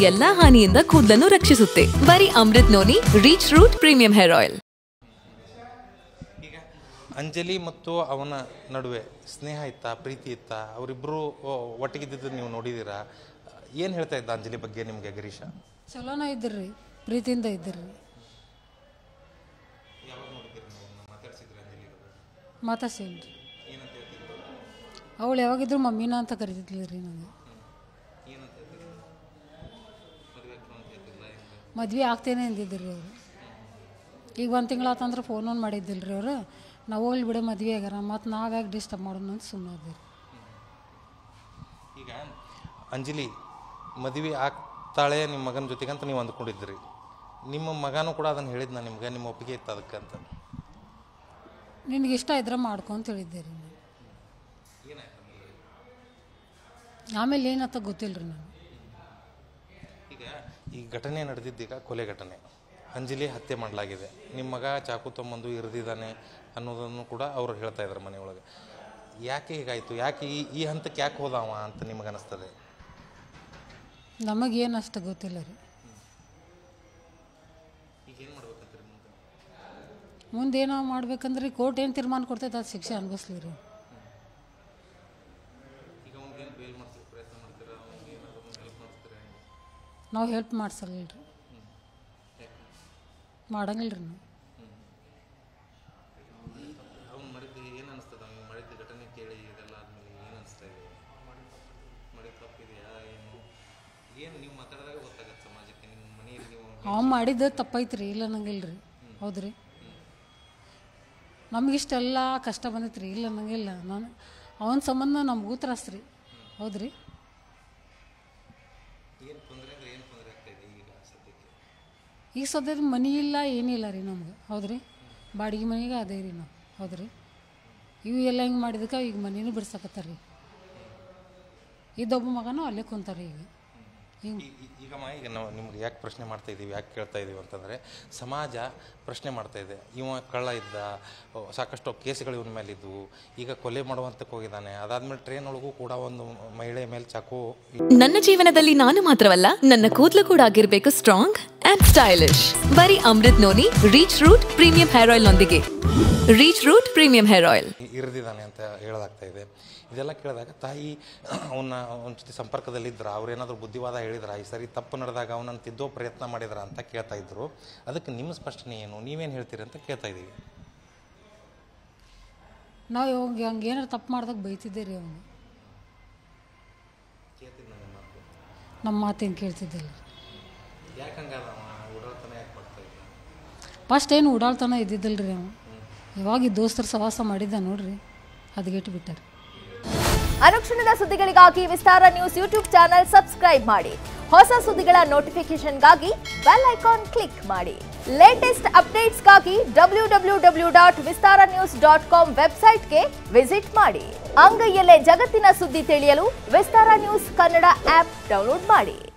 ಎಲ್ಲಾ ಹಾನಿಯಿಂದ ಕೂದಲನ್ನು ರಕ್ಷಿಸುತ್ತೆ. ಬರೀ Amrut noni reach root premium hair oil. ಈಗ ಅಂಜಲಿ ಮತ್ತು ಅವನ ನಡುವೆ ಸ್ನೇಹ ಇತ್ತಾ, ಪ್ರೀತಿ ಇತ್ತಾ? ಅವರಿಬ್ಬರು ಒಟ್ಟಿಗಿದ್ದು ನೀವು ನೋಡಿದ್ದೀರಾ? ಏನು ಹೇಳ್ತಾ ಇದ್ದ ಅಂಜಲಿ ಬಗ್ಗೆ ನಿಮಗೆ ಗಿರೀಶ? ಚಲೋನ ಇದ್ದಿರ್ರಿ, ಪ್ರೀತಿಯಿಂದ ಇದ್ದಿರ್ರಿ. ಮಾತಾಡ್ಸೇನ್ರಿ. ಅವಳು ಯಾವಾಗಿದ್ರು ಮಮ್ಮಿನ ಅಂತ ಕರಿತಿದ್ಲಿ ರೀ ನನಗೆ. ಮದ್ವೆ ಆಗ್ತೇನೆ ಅಂದಿದ್ರಿ ಅವರು. ಈಗ 1 ತಿಂಗಳಾತಂದ್ರೆ ಫೋನ್ ಮಾಡಿದ್ದಿಲ್ಲ ರೀ ಅವರು. ನಾವು ಹೋಗ್ಲಿ ಬಿಡ ಮದ್ವೆ ಆಗ್ಯಾರ, ಮತ್ತು ನಾವ್ಯಾಕೆ ಡಿಸ್ಟರ್ಬ್ ಮಾಡೋಣ ಅಂತ ಸುಮ್ಮನೆ. ಈಗ ಅಂಜಲಿ ಮದುವೆ ಆಗ್ತಾಳೆ ನಿಮ್ಮ ಮಗನ ಜೊತೆಗೆ ಅಂತ ನೀವು ಅಂದ್ಕೊಂಡಿದ್ರಿ. ನಿಮ್ಮ ಮಗನೂ ಕೂಡ ಅದನ್ನು ಹೇಳಿದ್ನ ನಿಮ್ಗೆ, ನಿಮ್ಮ ಒಪ್ಪಿಗೆ ಇತ್ತು ಅದಕ್ಕೆ ಅಂತ? ನಿನಗೆ ಇಷ್ಟ ಇದ್ರೆ ಮಾಡ್ಕೊ ಅಂತ ಹೇಳಿದ್ದೆ ರೀ ನಾನು. ಆಮೇಲೆ ಏನಂತ ಗೊತ್ತಿಲ್ಲ ರೀ ನಾನು. ಈಗ ಈ ಘಟನೆ ನಡೆದಿದ್ದೀಗ ಕೊಲೆ ಘಟನೆ, ಅಂಜಲಿ ಹತ್ಯೆ ಮಾಡಲಾಗಿದೆ. ನಿಮ್ಮ ಮಗ ಚಾಕು ತೊಗೊಂಬಂದು ಇರಿದಿದ್ದಾನೆ ಅನ್ನೋದನ್ನು ಕೂಡ ಅವರು ಹೇಳ್ತಾ ಇದ್ದಾರೆ ಮನೆಯೊಳಗೆ. ಯಾಕೆ ಹೀಗಾಯಿತು? ಯಾಕೆ ಈ ಹಂತಕ್ಕೆ ಯಾಕೆ ಹೋದವ ಅಂತ ನಿಮಗೆ ಅನಿಸ್ತದೆ? ನಮಗೇನು ಅಷ್ಟು ಗೊತ್ತಿಲ್ಲ ರೀ. ಈಗೇನು ಮಾಡ್ಬೇಕಂತೀರಿ ಮುಂದೇನೋ ಮಾಡ್ಬೇಕಂದ್ರೆ ಕೋರ್ಟ್ ಏನು ತೀರ್ಮಾನ ಕೊಡ್ತೈತೆ ಅದು ಶಿಕ್ಷೆ ಅನ್ಭವಿಸ್ಲಿ ರೀ. ನಾವು ಹೆಲ್ಪ್ ಮಾಡ್ಸಲ್ಲ ರೀ, ಮಾಡಂಗಿಲ್ಲ ರೀ ನಾವು. ಅವ್ನು ಮಾಡಿದ್ದು ತಪ್ಪೈತ್ರಿ, ಇಲ್ಲ ಅನ್ನಂಗಿಲ್ಲ ರೀ. ಹೌದ್ರಿ, ನಮಗಿಷ್ಟೆಲ್ಲ ಕಷ್ಟ ಬಂದೈತ್ರಿ, ಇಲ್ಲ ಅನ್ನಂಗಿಲ್ಲ. ನಾನು ಅವನ ಸಂಬಂಧ ನಮಗೂ ತ್ರಾಸ ರೀ. ಹೌದ್ರಿ, ಈಗ ಸದ್ಯದ ಮನೆ ಇಲ್ಲ, ಏನಿಲ್ಲ ರೀ ನಮ್ಗೆ. ಹೌದ್ರಿ, ಬಾಡಿಗೆ ಮನೆಗೆ ಅದೇ ರೀ ನಾವು. ಹೌದ್ರಿ, ಇವು ಎಲ್ಲ ಹಿಂಗೆ ಮಾಡಿದಕ್ಕೆ ಈಗ ಮನೇನೂ ಬಿಡ್ಸಕತ್ತಾರ ರೀ. ಇದೊಬ್ಬ ಮಗನೂ ಅಲ್ಲೇ ಕುಂತಾರೆ ಈಗ. ಈಗ ನಾವು ನಿಮ್ಗೆ ಯಾಕೆ ಪ್ರಶ್ನೆ ಮಾಡ್ತಾ ಇದ್ದೀವಿ, ಯಾಕೆ ಕೇಳ್ತಾ ಇದ್ದೀವಿ ಅಂತಂದರೆ, ಸಮಾಜ ಪ್ರಶ್ನೆ ಮಾಡ್ತಾ ಇದೆ. ಇವ ಕಳ್ಳ ಇದ್ದ, ಸಾಕಷ್ಟು ಕೇಸುಗಳು ಇವನ ಮೇಲೆ ಇದ್ವು, ಈಗ ಕೊಲೆ ಮಾಡುವಂತಕ್ಕೆ ಹೋಗಿದ್ದಾನೆ. ಅದಾದ್ಮೇಲೆ ಟ್ರೈನ್ ಒಳಗೂ ಕೂಡ ಒಂದು ಮಹಿಳೆ ಮೇಲೆ ಚಾಕು. ನನ್ನ ಜೀವನದಲ್ಲಿ ನಾನು ಮಾತ್ರವಲ್ಲ, ನನ್ನ ಕೂದಲು ಕೂಡ ಆಗಿರ್ಬೇಕು ಸ್ಟ್ರಾಂಗ್ ಅಂಡ್ ಸ್ಟೈಲಿಶ್. ಬರೀ Amrut noni reach root premium hair oil ನೊಂದಿಗೆ. Reach root premium hair oil ಇರಿದಿದ್ದಾನೆ ಅಂತ ಹೇಳಲಾಗ್ತಾ ಇದೆ. ಇದೆಲ್ಲ ಕೇಳಿದಾಗ ತಾಯಿ ಅವನ ಜೊತೆ ಸಂಪರ್ಕದಲ್ಲಿದ್ದರು, ಅವ್ರೇನಾದರೂ ಬುದ್ಧಿವಾದ ಹೇಳಿದ್ರ, ಈ ಸರಿ ತಪ್ಪು ನಡೆದಾಗ ಅವನನ್ನು ತಿದ್ದೋ ಪ್ರಯತ್ನ ಮಾಡಿದ್ರ ಅಂತ ಕೇಳ್ತಾ ಇದ್ರು. ಅದಕ್ಕೆ ನಿಮ್ಮ ಸ್ಪಷ್ಟನೆ ಏನು, ನೀವೇನು ಹೇಳ್ತೀರಿ ಅಂತ ಕೇಳ್ತಾ ಇದ್ದೀವಿ. ನಾವು ಇವಾಗ ಹಂಗೆ ಏನಾರು ತಪ್ಪು ಮಾಡ್ದಾಗ ಬೈತಿದ್ದೆ ರೀ ಅವನು. ನಮ್ಮ ಮಾತೇನು ಕೇಳ್ತಿದ್ದಿಲ್ಲ. ಫಸ್ಟ್ ಏನು ಓಡಾಡ್ತಾನೆ ಇದ್ದಿದ್ದಿಲ್ಲ ರೀ ಅವನು. ಯಾವಾಗ ದೋಸ್ತರ ಸವಾಸ ಮಾಡಿದ್ದ ನೋಡ್ರಿ, ಹದಗೆಟ್ಟು ಬಿಟ್ಟಾರೆ. ಅನುಕ್ಷಣದ ಸುದ್ದಿಗಳಿಗಾಗಿ Vistara news YouTube channel subscribe ಮಾಡಿ. ಹೊಸ ಸುದ್ದಿಗಳ ನೋಟಿಫಿಕೇಶನ್ಗಾಗಿ ಬೆಲ್ ಐಕಾನ್ ಕ್ಲಿಕ್ ಮಾಡಿ. ಲೇಟೆಸ್ಟ್ ಅಪ್ಡೇಟ್ಸ್ಗಾಗಿ www.vistaranews.com ವೆಬ್ಸೈಟ್ಗೆ ವಿಸಿಟ್ ಮಾಡಿ. ಅಂಗೈಯಲ್ಲೇ ಜಗತ್ತಿನ ಸುದ್ದಿ ತಿಳಿಯಲು Vistara news Kannada app download ಮಾಡಿ.